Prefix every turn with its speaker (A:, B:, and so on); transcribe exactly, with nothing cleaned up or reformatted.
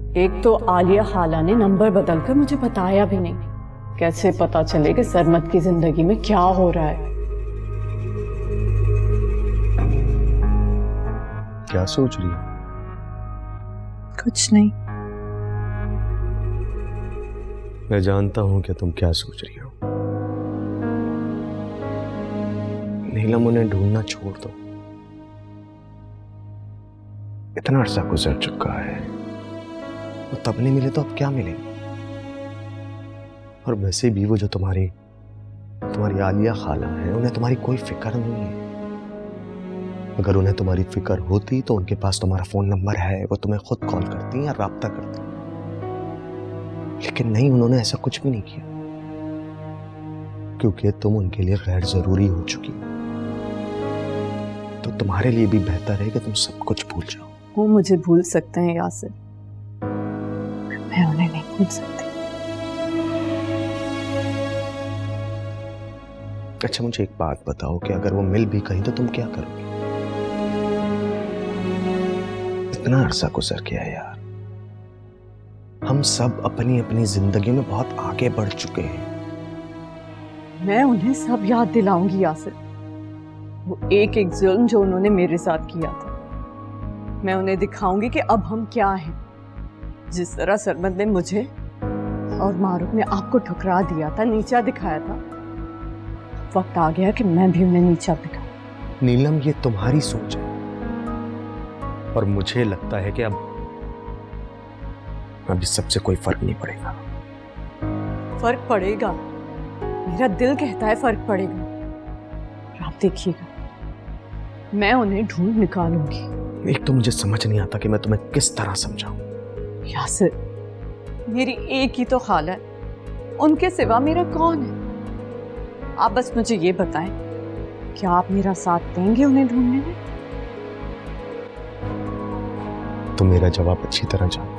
A: एक तो आलिया खाला ने नंबर बदलकर मुझे बताया भी नहीं। कैसे पता चले कि सरमद की जिंदगी में क्या हो रहा है?
B: क्या सोच रही है?
A: कुछ नहीं।
B: मैं जानता हूं कि तुम क्या सोच रही हो। नीलम, उन्हें ढूंढना छोड़ दो। इतना अरसा गुजर चुका है, वो तब नहीं मिले तो अब क्या मिलेंगे? और वैसे भी वो जो तुम्हारी तुम्हारी आलिया खाला है, उन्हें तुम्हारी कोई फिक्र नहीं है। अगर उन्हें तुम्हारी फिक्र होती तो उनके पास तुम्हारा फोन नंबर है, वो तुम्हें खुद कॉल करती या राब्ता करती। लेकिन नहीं, उन्होंने ऐसा कुछ भी नहीं किया, क्योंकि तुम उनके लिए गैर जरूरी हो चुकी हो। तो तुम्हारे लिए भी बेहतर है कि तुम सब कुछ भूल जाओ।
A: वो मुझे भूल सकते हैं यासिर, मैं उन्हें नहीं भूल सकती।
B: अच्छा, मुझे एक बात बताओ कि अगर वो मिल भी कहीं तो तुम क्या करोगे? इतना अरसा गुजर गया यार, हम सब अपनी अपनी जिंदगी में बहुत आगे बढ़ चुके हैं।
A: मैं उन्हें सब याद दिलाऊंगी यासिर, वो एक एक जुल्म जो उन्होंने मेरे साथ किया था। मैं उन्हें दिखाऊंगी कि अब हम क्या हैं। जिस तरह सरमद ने मुझे और मारूफ ने आपको ठुकरा दिया था, नीचा दिखाया था, वक्त आ गया कि मैं भी उन्हें नीचा दिखाऊं।
B: नीलम, ये तुम्हारी सोच है और मुझे लगता है कि अब अब इस सबसे कोई फर्क नहीं पड़ेगा।
A: फर्क पड़ेगा, मेरा दिल कहता है फर्क पड़ेगा। और आप देखिएगा, मैं उन्हें ढूंढ निकालूंगी।
B: एक तो मुझे समझ नहीं आता कि मैं तुम्हें किस तरह समझाऊं।
A: यासिर, मेरी एक ही तो खाला है, उनके सिवा मेरा कौन है? आप बस मुझे ये बताएं, क्या आप मेरा साथ देंगे उन्हें ढूंढने में?
B: तुम मेरा जवाब अच्छी तरह जानते हो।